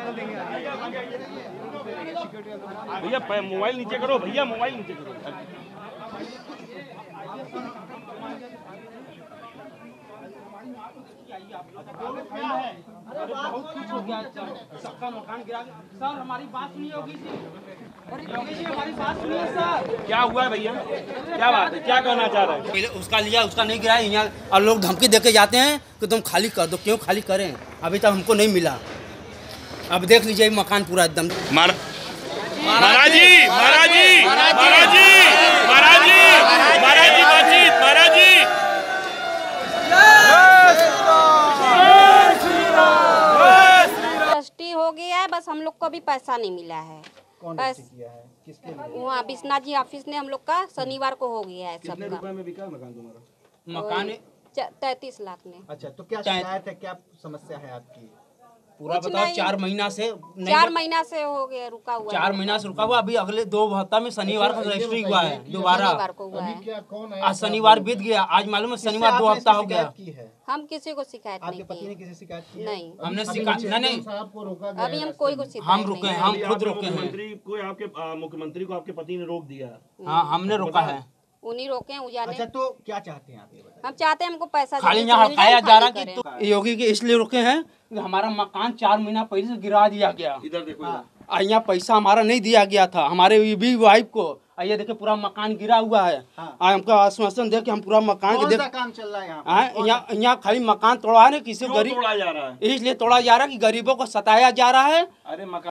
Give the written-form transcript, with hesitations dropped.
भैया मोबाइल नीचे करो, भैया मोबाइल नीचे करो। अरे बहुत कुछ हो गया, सबका मकान गिरा। सर हमारी बात सुनिए योगी जी, योगी जी हमारी बात सुनिए सर। क्या हुआ है भैया, क्या बात है, क्या कहना चाह रहे हैं? पहले उसका लिया, उसका नहीं गिराया यहाँ, और लोग धमकी देके जाते हैं कि तुम खाली कर दो। क्यों खाली करें, अभी तक हमको नहीं मिला। अब देख लीजिए मकान पूरा एकदम। महाराज जी, महाराज जी, महाराज जी, महाराज जी, महाराज जी, बातचीत, महाराज जी। ट्रस्टी हो गया है, बस हम लोग को अभी पैसा नहीं मिला है। कौन बस किया है, किसके लिए? वहाँ विश्वनाथ जी ऑफिस ने हम लोग का शनिवार को हो गया है सबका। कितने रुपए में बिका मकान तुम्हारा? मकान 33 लाख में। अच्छा, तो क्या शिकायत है, क्या समस्या है आपकी? पूरा बताओ। 4 महीना से 4 महीना से हो गया, रुका हुआ। 4 महीना से रुका हुआ। अभी अगले 2 हफ्ता में शनिवार को रजिस्ट्री हुआ है दोबारा। शनिवार को हुआ है। आज शनिवार बीत गया, आज मालूम है शनिवार 2 हफ्ता हो गया। हम किसी को शिकायत नहीं आपके पति ने की। किसी शिकायत की? नहीं, हमने शिकायत नहीं, अभी हम कोई को शिकायत हम रुके हैं, हम खुद रुके हैं। मुख्यमंत्री को आपके पति ने रोक दिया। हाँ हमने रोका है। उन्हीं रोके हैं उजाने। अच्छा, तो क्या चाहते हैं आप ये बताइए? हम चाहते हैं हमको पैसा खाली यहाँ हड़काया जा रहा कि तो योगी के इसलिए रुके हैं कि हमारा मकान 4 महीना पहले से गिरा दिया गया। इधर देखो, यहाँ पैसा हमारा नहीं दिया गया था हमारे भी वाइफ को। ये देखिए पूरा मकान गिरा हुआ है। हमको आश्वासन दे कि हम पूरा मकान कौन सा काम चल रहा है यहाँ खाली मकान तोड़ा है, किसी गरीब तोड़ा जा रहा है, इसलिए तोड़ा जा रहा है कि गरीबों को सताया जा रहा है। अरे मकान